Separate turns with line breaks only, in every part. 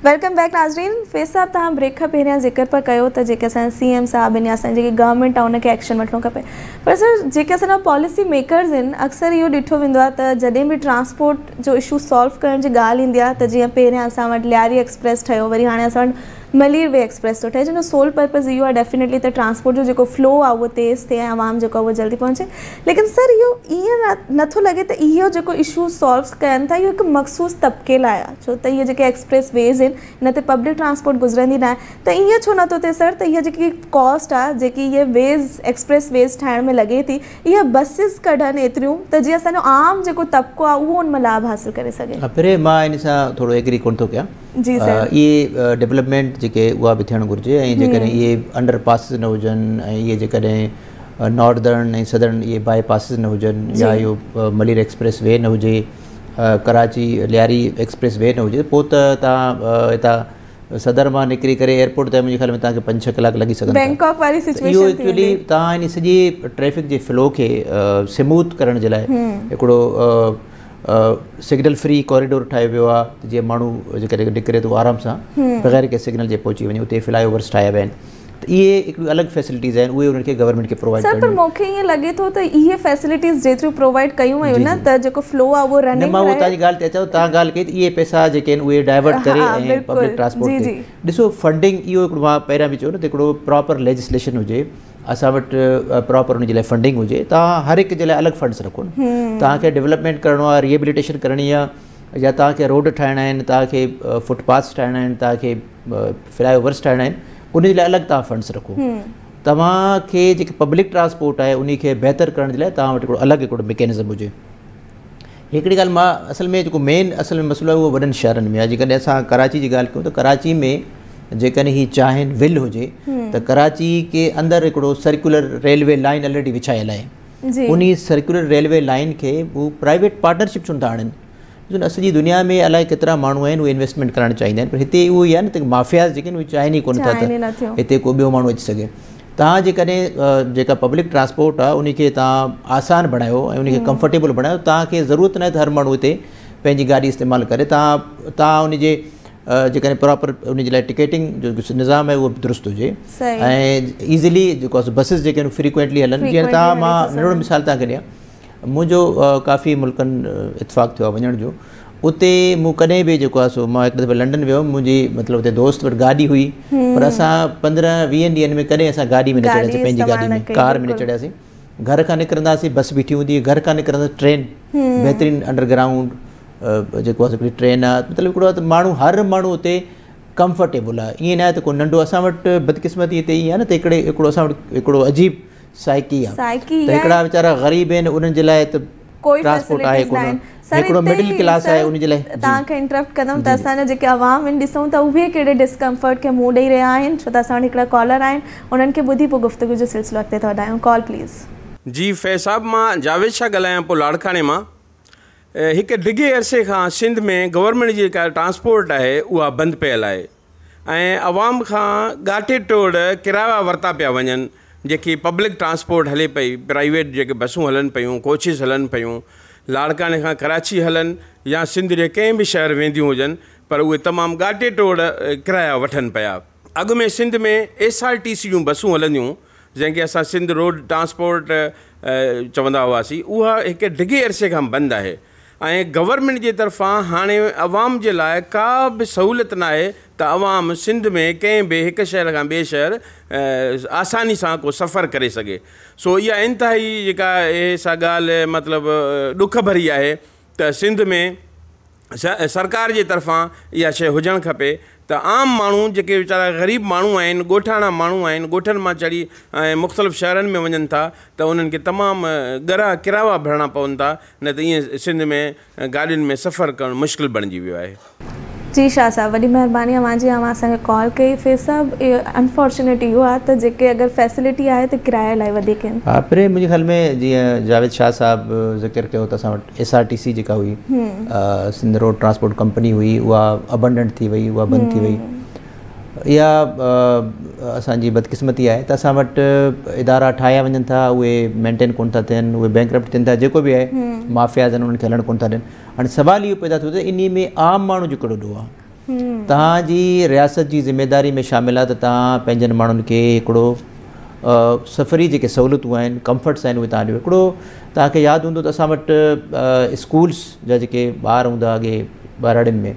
Welcome back नाज़रीन। फैज़ साहब तव्हां brake खां पहिरियां ज़िक्र पिया कयो त जेके असांजा CM साहब आहिनि या असांजी जेकी गवर्नमेंट आहे उनखे एक्शन वठिणो खपे, पर सर जेके असांजा पॉलिसी मेकर्स आहिनि अक्सर इहो ॾिठो वेंदो आहे त जॾहिं बि ट्रांसपोर्ट जो इशू सॉल्व करण जी ॻाल्हि ईंदी आहे त जीअं पहिरियां असां वटि लियारी एक्सप्रेस ठहियो, वरी हाणे असां वटि मलीर वे एक्सप्रेस थो ठहे, जंहिंजो सोल पर्पज़ इहो आहे डेफिनेटली त ट्रांसपोर्ट जो जेको फ्लो आहे उहो तेज़ थिए ऐं आवाम जेको आहे उहो जल्दी पहुचे। लेकिन सर इहो ईअं नथो लॻे त इहो जेको इशू सॉल्व कनि था इहो हिकु मख़सूस तबिके लाइ आहे, छो त इहे जेके एक्सप्रेस वेज़ आहिनि हिन ते पब्लिक ट्रांसपोर्ट गुज़रंदी न आहे, त ईअं छो नथो थिए सर त इहा जेकी कॉस्ट आहे जेकी इहे वेज़ एक्सप्रेस वेज़ ठाहिण में लॻे थी, इहा बसिस कढनि एतिरियूं त जीअं असांजो आम जेको तबिको आहे उहो उन में लाभ हासिल करे सघे।
पहिरें मां इन सां थोरो एग्री कोन थो कयां।
जी सर,
इहे डेवलपमेंट जेके उहा बि थियणु घुरिजे ऐं जेकॾहिं इहे अंडर पासिस न हुजनि ऐं इहे जेकॾहिं नॉर्दर्न ऐं सदर्न इहे बाई पासिस न हुजनि या इहो मलीर एक्सप्रेस वे न हुजे, कराची लियारी एक्सप्रेस वे न हुजे, पोइ त तव्हां हितां सदर मां निकिरी करे एयरपोर्ट ताईं मुंहिंजे ख़्याल में तव्हांखे 5-6 कलाक लॻी सघनि।
बैंकॉक वारी सिचुएशन
इहो एक्चुअली तव्हां इन सॼे ट्रैफ़िक जे फ्लो खे स्मूथ करण जे लाइ हिकिड़ो सिग्नल फ्री कॉरिडोर ठाहियो वियो आहे, जीअं माण्हू जेकॾहिं निकिरे थो आराम सां बग़ैर कंहिं सिग्नल जे पहुची वञे, उते फ्लाई ओवर्स ठाहिया विया आहिनि, त इहे हिकिड़ियूं अलॻि फैसिलिटीज़ आहिनि, उहे उन्हनि खे गवर्नमेंट खे प्रोवाइड
करणियूं। सर पर मूंखे ईअं लॻे थो त इहे फैसिलिटीज़ जेतिरियूं प्रोवाइड कयूं आहिनि न त जेको फ्लो आहे उहो रनिंग
मां उहो तव्हांजी ॻाल्हि ते अचां, तव्हां ॻाल्हि कई त इहे पैसा जेके आहिनि उहे डाइवर्ट करे ऐं पब्लिक ट्रांसपोर्ट ते ॾिसो फंडिंग, इहो हिकिड़ो मां पहिरियां बि चयो न त हिकिड़ो प्रॉपर लेजिस्लेशन हुजे, असां वटि प्रॉपर उन जे लाइ फंडिंग हुजे, तव्हां हर हिक जे लाइ अलॻि फंड्स रखो न, तव्हांखे डेवलपमेंट करिणो आहे, रिहेबिलिटेशन करणी आहे, या तव्हांखे रोड ठाहिणा आहिनि, तव्हांखे फुटपाथ्स ठाहिणा आहिनि, तव्हांखे फ्लाई ओवर्स ठाहिणा आहिनि, उन जे लाइ अलॻि तव्हां फंड्स रखो। तव्हांखे जेकी पब्लिक ट्रांसपोर्ट आहे उन खे बहितर करण जे लाइ तव्हां वटि हिकिड़ो अलॻि हिकिड़ो मैकेनिज़म हुजे। हिकिड़ी ॻाल्हि मां असल में जेको मेन असल में मसइलो आहे उहो वॾनि शहरनि में आहे। जेकॾहिं असां कराची जी ॻाल्हि कयूं त कराची में जेकॾहिं ही चाहिनि विल हुजे त कराची के अंदरि हिकिड़ो सर्कुलर रेलवे लाइन ऑलरेडी विछायल आहे, उन सर्कुलर रेलवे लाइन खे हू प्राइवेट पार्टनरशिप छो था आणनि। सॼी दुनिया में अलाए केतिरा माण्हू आहिनि उहे इन्वेस्टमेंट करणु चाहींदा आहिनि, पर हिते उहो ई आहे न त माफ़ियाज़ जेके आहिनि उहे चाहिनि ई कोन था त हिते को ॿियो माण्हू अची सघे। तव्हां जेकॾहिं जेका पब्लिक ट्रांसपोर्ट आहे उनखे तव्हां आसान बणायो ऐं उनखे कंफर्टेबल बणायो, तव्हांखे ज़रूरत न आहे त हर माण्हू हिते पंहिंजी गाॾी इस्तेमालु करे, तव्हां उनजे जेकॾहिं प्रॉपर उन जे लाइ टिकेटिंग जो निज़ाम आहे उहो दुरुस्त हुजे ऐं ईज़िली जेको आहे बसिस जेके आहिनि फ्रीक्वेंटली हलनि। जीअं तव्हां मां नंढिड़ो मिसाल तव्हांखे ॾियां, मुंहिंजो काफ़ी मुल्कनि इतफ़ाक़ थियो आहे वञण जो, उते मूं कॾहिं बि जेको आहे सो मां हिकु दफ़े लंडन वियो हुउमि, मुंहिंजी मतिलबु हुते दोस्त वटि गाॾी हुई, पर असां 15-20 ॾींहंनि में कॾहिं असां गाॾी में न चढ़ियासीं, पंहिंजी गाॾी में कार में न चढ़ियासीं। घर खां निकिरंदासीं बस बीठी हूंदी, घर खां निकिरंदासीं ट्रेन, बहितरीनु अंडरग्राउंड जेको आहे हिकिड़ी ट्रेन आहे, मतिलबु हिकिड़ो आहे त माण्हू हर माण्हू हुते कंफर्टेबल आहे। ईअं न आहे त को नंढो, असां वटि बदकिस्मती हिते ईअं आहे न त हिकिड़ो असां वटि हिकिड़ो अजीब साइकी आहे, त हिकिड़ा वीचारा ग़रीब आहिनि उन्हनि जे लाइ त ट्रांसपोर्ट आहे कोन, हिकिड़ो मिडिल क्लास आहे उन जे लाइ।
तव्हांखे इंटरप्ट कंदमि त असांजा जेके आवाम आहिनि ॾिसूं त उहे कहिड़े डिस्कम्फर्ट खे मुंहुं ॾेई रहिया आहिनि, छो त असां वटि हिकिड़ा कॉलर आहिनि, उन्हनि खे ॿुधी पोइ गुफ़्तगू जो सिलसिलो अॻिते था वधायूं। Call please.
जी फैज़ साहब, मां जावेद शाह ॻाल्हायां पोइ लाड़काणे मां। हिकु डिघे अरसे खां सिंध में गवर्नमेंट जी जेका ट्रांसपोर्ट आहे उहा बंदि पियल आहे ऐं आवाम खां ॻाटे टोड़ किराया वरिता पिया वञनि। जेकी पब्लिक ट्रांसपोर्ट हले पई, प्राइवेट जेके बसूं हलनि पियूं, कोचिस हलनि पियूं, लाड़काने खां कराची हलनि या सिंध जे कंहिं बि शहर वेंदियूं हुजनि, पर उहे तमामु ॻाटे टोड़ किराया वठनि पिया। अॻु में सिंध में SRTC जूं बसूं हलंदियूं, जंहिंखे असां सिंध रोड ट्रांसपोर्ट चवंदा हुआसीं, उहा हिकु डिघे अरसे खां बंदि आहे ऐं गवर्नमेंट जे तरफ़ां हाणे अवाम जे लाइ का बि सहूलियत न आहे त अवाम सिंध में कंहिं बि हिकु शहर खां ॿिए शहर आसानी सां को सफ़र करे सघे। सो इहा इंतिहाई जेका सा ॻाल्हि मतिलबु ॾुख भरी आहे त सिंध में सरकार जे तरफ़ां इहा शइ हुजणु खपे त आम माण्हू जेके वीचारा ग़रीब माण्हू आहिनि, ॻोठाणा माण्हू आहिनि, ॻोठनि मां चढ़ी ऐं मुख़्तलिफ़ शहरनि में वञनि था त उन्हनि खे तमामु ॻरा किराया भरिणा पवनि था, न त ईअं सिंध में गाॾियुनि में सफ़र करणु मुश्किल बणिजी वियो आहे।
जी शाह साहब, वॾी महिरबानी अवांजी, असांखे कॉल कई। फैज़ साहब, अनफॉर्चुनेट इहो आहे त जेके अगरि फैसिलिटी आहे त किराए लाइ वधीक आहिनि।
हा, पहिरें मुंहिंजे ख़्याल में जीअं जावेद शाह साहबु ज़िक्र कयो त असां वटि SRTC जेका हुई, सिंध रोड ट्रांसपोर्ट कंपनी हुई, उहा अबंडेंट थी वई, उहा बंदि थी वई। इहा असांजी बदकिस्मती आहे त असां वटि इदारा ठाहिया वञनि था, उहे मेंटेन कोन था थियनि, उहे बैंकरप्ट थियनि था, जेको बि आहे माफ़ियाज़ आहिनि उन्हनि खे हलणु कोन था ॾियनि। हाणे सवाल इहो पैदा थियो त इन में आम माण्हू जो कहिड़ो ॾोह आहे। तव्हांजी रियासत जी ज़िम्मेदारी में शामिल आहे त तव्हां पंहिंजनि माण्हुनि खे हिकिड़ो सफ़री जेके सहूलियतूं आहिनि कंफर्ट्स आहिनि उहे तव्हां ॾियो। हिकिड़ो तव्हांखे यादि हूंदो त असां वटि स्कूल्स जा जेके ॿार हूंदा अॻे ॿारड़ियुनि में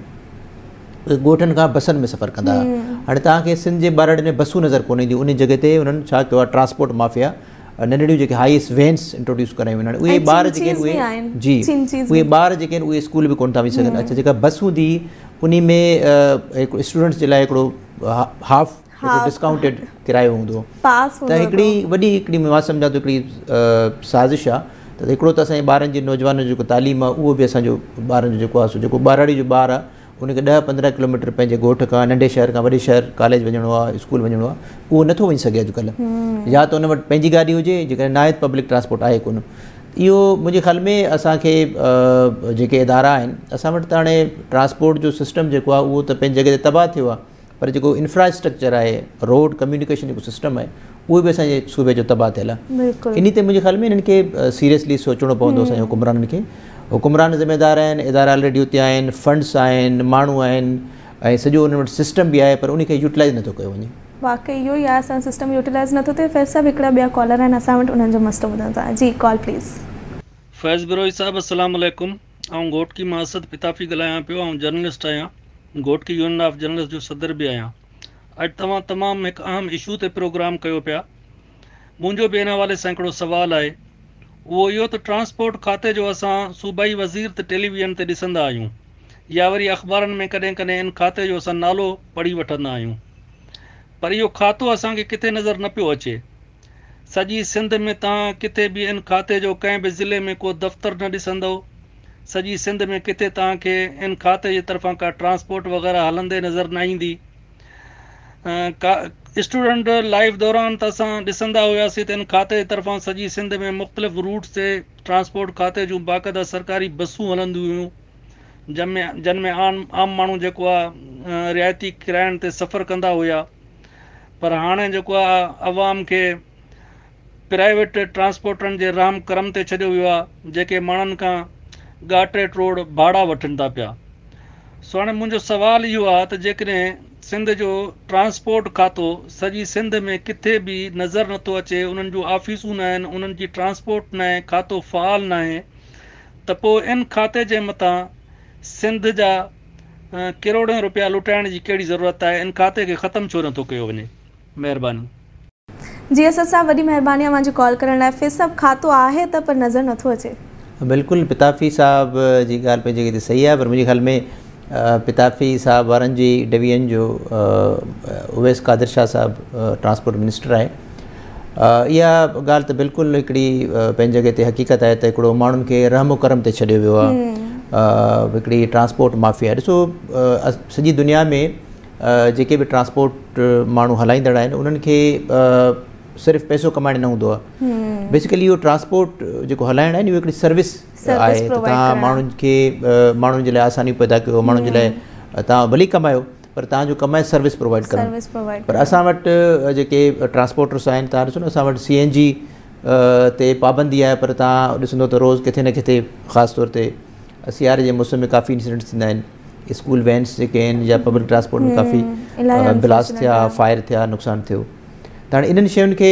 ॻोठनि खां बसनि में सफ़र कंदा हुआ। हाणे तव्हांखे सिंध जे ॿारड़ियुनि में बसूं नज़र कोन ईंदियूं, उन जॻह ते उन्हनि छा कयो आहे ट्रांसपोर्ट माफ़िया नंढड़ियूं जेके हाईएस्ट वैन्स इंट्रोड्यूस करायूं आहिनि। उहे ॿार जेके आहिनि उहे जी उहे ॿार जेके आहिनि उहे स्कूल बि कोन था वञी सघनि। अच्छा जेका बस हूंदी उन में हिकिड़ो स्टूडेंट्स जे लाइ हिकिड़ो हाफ डिस्काउंटेड किरायो हूंदो त हिकिड़ी वॾी हिकिड़ी मां सम्झां थो हिकिड़ी साज़िश आहे त हिकिड़ो त असांजे ॿारनि जी नौजवाननि जो जेको तालीम आहे उहो बि असांजो ॿारनि जो जेको आहे जेको ॿारड़ी जो ॿारु आहे उनखे 10-15 किलोमीटर पंहिंजे ॻोठ खां नंढे शहर खां वॾे शहर कॉलेज वञिणो आहे स्कूल वञिणो आहे उहो नथो वञी सघे अॼुकल्ह। या त उन वटि पंहिंजी गाॾी हुजे जेकॾहिं नायत पब्लिक ट्रांसपोर्ट आहे कोन। इहो मुंहिंजे ख़्याल में असांखे जेके इदारा आहिनि असां वटि त हाणे ट्रांसपोर्ट जो सिस्टम जेको आहे उहो त पंहिंजी जॻह ते तबाह थियो आहे, पर जेको इंफ्रास्ट्रक्चर आहे रोड कम्युनिकेशन जेको सिस्टम आहे उहो बि असांजे सूबे जो तबाह थियल आहे। इन ते मुंहिंजे ख़्याल में इन्हनि खे सीरियसली सोचणो पवंदो असांजे हुकुमराननि खे। हुकुमरान ज़िम्मेदार आहिनि, इदारा ऑलरेडी उते आहिनि, फंड्स आहिनि, माण्हू आहिनि ऐं सॼो उन वटि सिस्टम बि आहे, पर उनखे यूटिलाइज़ नथो कयो वञे।
वाकई इहो ई आहे, असां सिस्टम यूटिलाइज़ नथो थिए। फैज़ साहब हिकिड़ा ॿिया कॉलर आहिनि असां वटि, उन्हनि जो मसलो ॿुधण था। जी कॉल प्लीज़।
फैज़ ब्रोही साहब अस्सलाम वालेकुम। ऐं घोटकी मां असद पिताफ़ी ॻाल्हायां पियो ऐं जर्नलिस्ट आहियां, घोटकी यूनियन ऑफ जर्नलिस्ट जो सदर बि आहियां। अॼु तव्हां तमामु हिकु अहम इशू ते प्रोग्राम कयो पिया। मुंहिंजो बि इन हवाले सां हिकिड़ो सुवालु आहे, उहो इहो त ट्रांसपोर्ट खाते जो असां सूबाई वज़ीर त टेलीविज़न ते ॾिसंदा आहियूं या वरी अख़बारनि में कॾहिं कॾहिं इन खाते जो असां नालो पढ़ी वठंदा आहियूं, पर इहो खातो असांखे किथे नज़र न पियो अचे। सॼी सिंध में तव्हां किथे बि इन खाते जो कंहिं बि ज़िले में को दफ़्तर न ॾिसंदो। सॼी सिंध में किथे तव्हांखे इन खाते जे तरफ़ां का ट्रांसपोर्ट वग़ैरह हलंदे नज़र न ईंदी। स्टूडेंट लाइफ दौरान त असां ॾिसंदा हुआसीं त इन खाते जे तरफ़ां सॼी सिंध में मुख़्तलिफ़ रूट्स ते ट्रांसपोर्ट खाते जूं बाक़ाइदा सरकारी बसूं हलंदियूं हुयूं जिन में आम माण्हू जेको आहे रियायती किरायनि ते सफ़र कंदा हुआ। पर हाणे जेको आहे अवाम खे प्राइवेट ट्रांसपोर्टनि जे राम करम ते छॾियो वियो आहे, जेके माण्हुनि खां ॻाटे रोड भाड़ा वठनि था पिया। सो हाणे मुंहिंजो सुवालु इहो आहे त जेकॾहिं सिंध जो ट्रांसपोर्ट खातो सॼी सिंध में किथे बि नज़र नथो अचे, उन्हनि जूं ऑफिसूं न आहिनि, उन्हनि जी ट्रांसपोर्ट न आहे, खातो फ़ाल न आहे, त पोइ इन खाते जे मथां सिंध जा करोड़ों रुपया लुटाइण जी कहिड़ी ज़रूरत आहे? इन खाते खे ख़तमु छो नथो कयो वञे? महिरबानी।
जी असद साहब वॾी महिरबानी आहे मुंहिंजी कॉल करण लाइ। फैज़ साहब खातो आहे त पर नज़र नथो अचे।
बिल्कुलु पिताफ़ी साहब जी ॻाल्हि पंहिंजी जॻह ते सही आहे, पर मुंहिंजे ख़्याल में पिताफ़ी साहब वारनि जी डिवीजन जो उवैस कादिर शाह साहब ट्रांसपोर्ट मिनिस्टर आहे। इहा ॻाल्हि त बिल्कुलु हिकिड़ी पंहिंजी जॻह ते हक़ीक़त आहे त हिकिड़ो माण्हुनि खे रहम करम ते छॾियो वियो आहे, हिकिड़ी ट्रांसपोर्ट माफ़िया। ॾिसो सॼी दुनिया में जेके बि ट्रांसपोर्ट माण्हू हलाईंदड़ आहिनि उन्हनि खे सिर्फ़ु पैसो कमाइण न हूंदो आहे। बेसिकली इहो ट्रांसपोर्ट जेको हलाइण आहे न इहो हिकिड़ी सर्विस आहे। तव्हां माण्हुनि जे लाइ आसानी पैदा कयो, माण्हुनि जे लाइ तव्हां भली कमायो, पर तव्हांजो कमाए सर्विस प्रोवाइड करणु। पर असां वटि जेके ट्रांसपोर्टर्स आहिनि, तव्हां ॾिसो न असां वटि CNG ते पाबंदी आहे, पर तव्हां ॾिसंदो त रोज़ु किथे न किथे ख़ासि तौर ते सियारे जे मौसम में काफ़ी इंसिडेंट्स थींदा आहिनि। स्कूल वैन्स जेके आहिनि या पब्लिक ट्रांसपोर्ट में काफ़ी ब्लास्ट थिया, फायर थिया, नुक़सानु थियो। त हाणे इन्हनि शयुनि खे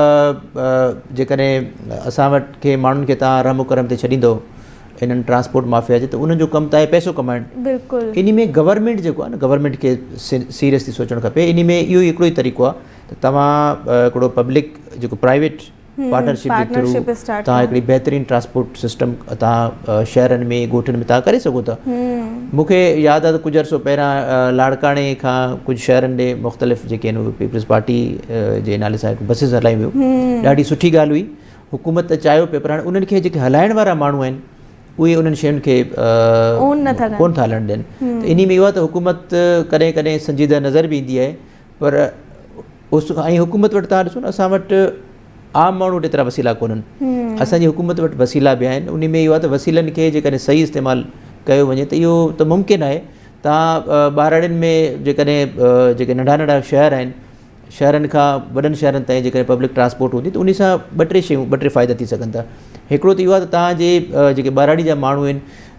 जेकॾहिं असां वटि खे माण्हुनि खे तव्हां रहम करम ते छॾींदो इन्हनि ट्रांसपोर्ट माफ़िया जे, त उन्हनि जो कमु त आहे पैसो कमाइणु।
बिल्कुलु
इन में गवर्नमेंट जेको आहे न गवर्नमेंट खे सीरियसली सोचणु खपे। इन में इहो हिकिड़ो ई तरीक़ो आहे त तव्हां हिकिड़ो पब्लिक जेको प्राइवेट पार्टनरशिप जे थ्रू तव्हां हिकिड़ी बहितरीनु ट्रांसपोर्ट सिस्टम तव्हां शहरनि में ॻोठनि में तव्हां करे सघो था। मूंखे यादि आहे त कुझु अर्सो पहिरां लाड़काणे खां कुझु शहरनि ॾे मुख़्तलिफ़ जेके आहिनि उहे पीपल्स पार्टी जे नाले सां बसिस हलायूं वियूं। ॾाढी सुठी ॻाल्हि हुई, हुकूमत चाहियो पियो, पर हाणे उन्हनि खे जेके हलाइण वारा माण्हू आहिनि उहे उन्हनि शयुनि खे कोन था हलणु ॾियनि। त इन में इहो आहे त हुकूमत कॾहिं कॾहिं संजीदा नज़र बि ईंदी आहे, पर ऐं हुकूमत वटि तव्हां ॾिसो न असां वटि आम माण्हू वटि एतिरा वसीला कोन्हनि, असांजी हुकूमत वटि वसीला बि आहिनि। उन में इहो आहे त वसीलनि खे जेकॾहिं सही इस्तेमालु कयो वञे त इहो त मुमकिन आहे। तव्हां ॿारड़ियुनि में जेकॾहिं जेके नंढा नंढा शहर आहिनि, शहरनि खां वॾनि शहरनि ताईं जेकॾहिं पब्लिक ट्रांसपोर्ट हूंदी त उन सां ॿ टे फ़ाइदा थी सघनि था। हिकिड़ो त इहो आहे त तव्हांजे जेके ॿारड़ी जा माण्हू आहिनि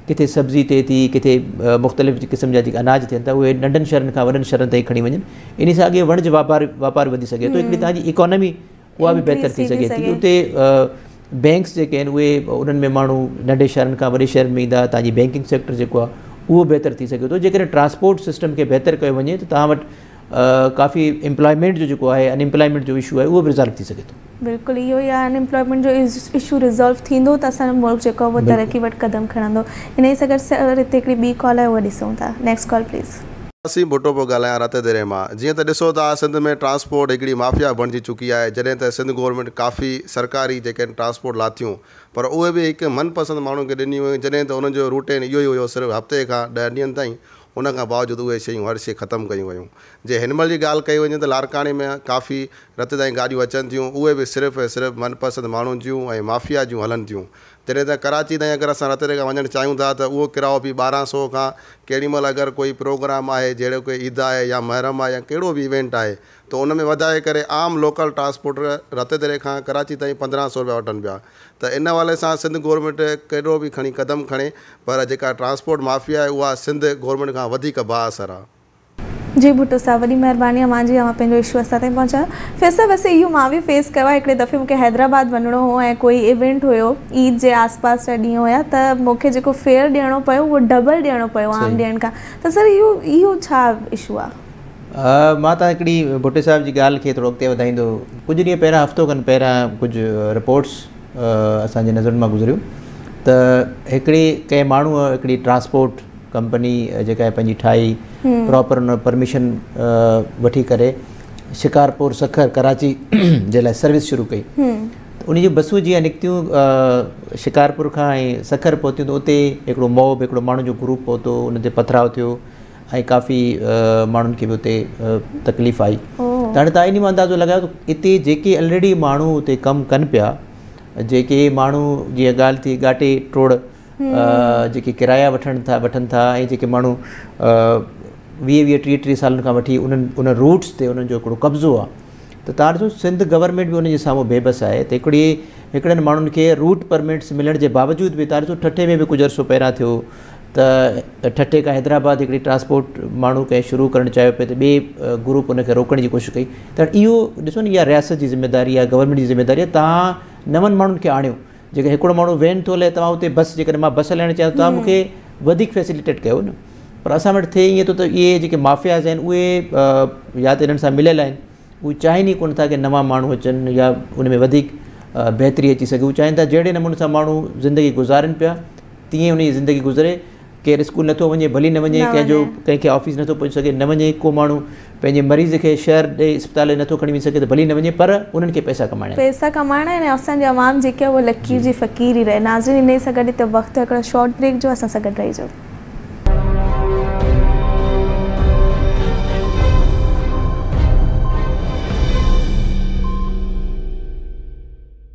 किथे सब्ज़ी थिए थी, किथे मुख़्तलिफ़ क़िस्म जा जेके अनाज थियनि था उहे नंढनि शहरनि खां वॾनि शहरनि ताईं खणी वञनि। इन सां अॻे वणिज वापार वधी सघे थो, हिकिड़ी तव्हांजी इकोनॉमी उहा बि बहितर थी सघे थी। उते बैंक्स जेके आहिनि उहे उन्हनि में माण्हू नंढे शहरनि खां वॾे शहरनि में ईंदा, तव्हांजी बैंकिंग सेक्टर जेको आहे उहो बहितर थी सघे थो। जेकॾहिं ट्रांसपोर्ट सिस्टम खे बहितर कयो वञे त तव्हां वटि काफ़ी एम्प्लॉयमेंट जो जेको आहे अनएम्प्लॉयमेंट जो इशू आहे उहो बि रिज़ॉल्व थी सघे थो।
बिल्कुलु इहो ई आहे, अनएम्प्लॉयमेंट जो इशू रिज़ॉल्व थींदो त असांजो मुल्क जेको आहे उहो तरक़ी वटि क़दम खणंदो। इन ई सां गॾु हिते हिकिड़ी ॿी कॉल आहे उहा ॾिसूं था। Next call please.
असीं भुट्टो पियो ॻाल्हायां रातदिरे मां। जीअं त ॾिसो था सिंध में ट्रांसपोर्ट हिकिड़ी माफ़िया बणिजी चुकी आहे। जॾहिं त सिंध गवर्नमेंट काफ़ी सरकारी जेके आहिनि ट्रांसपोर्ट लाथियूं, पर उहे बि हिकु मनपसंद माण्हू खे ॾिनियूं हुयूं। जॾहिं त उन्हनि जो रूटीन इहो ई हुयो सिर्फ़ु हफ़्ते खां 10 ॾींहंनि ताईं, उन खां बावजूदि उहे शयूं हर शइ ख़तमु कयूं वयूं। जे हिनमहिल जी ॻाल्हि कई वञे त लाड़काणे में काफ़ी रत ताईं गाॾियूं अचनि थियूं, उहे बि सिर्फ़ु ऐं सिर्फ़ु मनपसंद माण्हुनि जूं ऐं माफ़िया जूं हलनि थियूं। जॾहिं त कराची ताईं अगरि असां रतरे खां वञणु चाहियूं था त उहो किरायो बि 1200 खां, केॾी महिल अगरि कोई प्रोग्राम आहे जहिड़ो कोई ईद आहे या महरम आहे या कहिड़ो बि इवेंट आहे त उन में वधाए करे आम लोकल ट्रांसपोर्टर रतरे खां कराची ताईं 1500 रुपया वठनि पिया। त इन वाले सां सिंध गवर्नमेंट कहिड़ो बि खणी क़दम खणे, पर जेका ट्रांसपोर्ट माफ़िया आहे उहा सिंध गवर्नमेंट खां वधीक बाअसर आहे।
जी भुट्टो साहब, वॾी महिरबानी आहे मुंहिंजी, मां पंहिंजो इशू असां ताईं पहुचायो। फैज़ साहब, वैसे इहो मां बि फेस कयो आहे। हिकिड़े दफ़े मूंखे हैदराबाद वञिणो हो ऐं कोई इवेंट हुयो, ईद जे आसपास जा ॾींहं हुया, त मूंखे जेको फेयर ॾियणो पियो उहो डबल ॾियणो पियो आम ॾियण खां। त सर इहो छा इशू आहे?
मां त हिकिड़ी भुट्टे साहिब जी ॻाल्हि खे थोरो अॻिते वधाईंदो। कुझु ॾींहं पहिरियां, हफ़्तो खनि पहिरियां कुझु रिपोर्ट्स असांजे नज़रुनि मां गुज़रियूं त हिकिड़ी कंहिं माण्हूअ हिकिड़ी ट्रांसपोर्ट कंपनी जेका आहे पंहिंजी ठाही, प्रॉपर उन परमिशन वठी करे शिकारपुर सखर कराची जे लाइ सर्विस शुरू कई। उन जी बसूं जीअं निकितियूं शिकारपुर खां ऐं सखर पहुतियूं त उते हिकिड़ो मॉब, हिकिड़ो माण्हू जो ग्रुप पहुतो, उन ते पथराव थियो ऐं काफ़ी माण्हुनि खे बि उते तकलीफ़ आई। त हाणे तव्हां इन मां अंदाज़ो लॻायो त हिते जेके ऑलरेडी माण्हू उते कमु कनि पिया, जेके माण्हू जीअं ॻाल्हि थी घाटे टोड़ जेके किराया वठनि था ऐं जेके माण्हू 20-30 सालनि खां वठी उन रूट्स ते उन्हनि जो हिकिड़ो कब्ज़ो आहे। त तव्हां ॾिसो सिंध गवर्नमेंट बि उनजे साम्हूं बेबस आहे। त हिकिड़नि माण्हुनि खे रूट परमिट्स मिलण जे बावजूदि बि, तव्हां ॾिसो ठठे में बि कुझु अर्सो पहिरियां थियो त ठठे खां हैदराबाद हिकिड़ी ट्रांसपोर्ट माण्हू कंहिं शुरू करणु चाहियो पियो त ॿिए ग्रुप उनखे रोकण जी कोशिशि कई। त इहो ॾिसो न, इहा रियासत जी ज़िम्मेदारी आहे, गवर्नमेंट जी ज़िम्मेदारी आहे। तव्हां 9 माण्हुनि खे आणियो, जेके हिकिड़ो माण्हू वैन थो हले, तव्हां उते बस, जेकॾहिं मां बस हलाइणु चाहियां तव्हां मूंखे वधीक फैसिलिटेट कयो न। पर असां वटि थिए ईअं थो त इहे जेके माफ़ियाज़ आहिनि उहे या त इन्हनि सां मिलियल आहिनि, उहे चाहिनि ई कोन था की नवां माण्हू अचनि या उन में वधीक बहितरी अची सघे। उहे चाहिनि था जहिड़े नमूने सां माण्हू ज़िंदगी गुज़ारनि पिया तीअं उन जी ज़िंदगी गुज़रे। केरु स्कूल नथो वञे भली न वञे, कंहिंखे ऑफिस नथो पहुची सघे न वञे, को माण्हू पंहिंजे मरीज़ खे शहर ॾे इस्पताल नथो खणी वञी सघे त भली न वञे, पर उन्हनि खे पैसा कमाइणा आहिनि। असांजी आवाम जेकी आहे उहा लकीर जी फ़क़ीर ई रहे। नाज़रीन, इन सां गॾु हिते वक़्तु हिकिड़ो शॉर्ट ब्रेक जो, असां सां गॾु रहिजो।